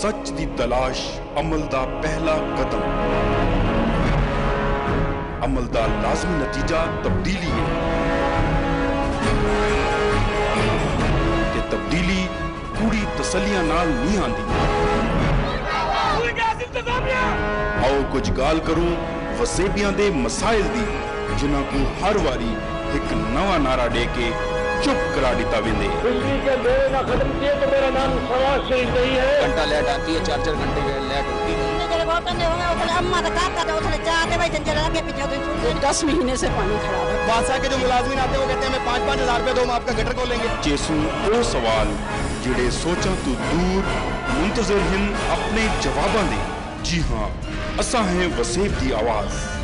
सच दी तलाश अमल दा पहला कदम। अमल दा लाजमी नतीजा तब्दीली है ते तब्दीली पूरी तसलियां नाल नहीं आंदी। आओ कुछ गाल करूं वसेबियां दे मसाइल दी, जिन्हां को हर वारी एक नवा नारा दे के चुप करा दिता वेंदे। बिजली के बिल ना खत्म किए तो मेरा नाम सवाल शरीफ नहीं है। घंटा लेट आती है, 4-4 घंटे लेट होती है। 10 महीने से पानी खराब है। वासा के जो मुलाजमीन आते हैं वो कहते हैं हमें 5-5 हज़ार रुपए दो, हम आपका गटर को लेंगे। चेसू वो सवाल जिड़े सोचा तो दूर मुंतजर हिन अपने जवाबां दे। जी हाँ, असा है वसेब दी आवाज।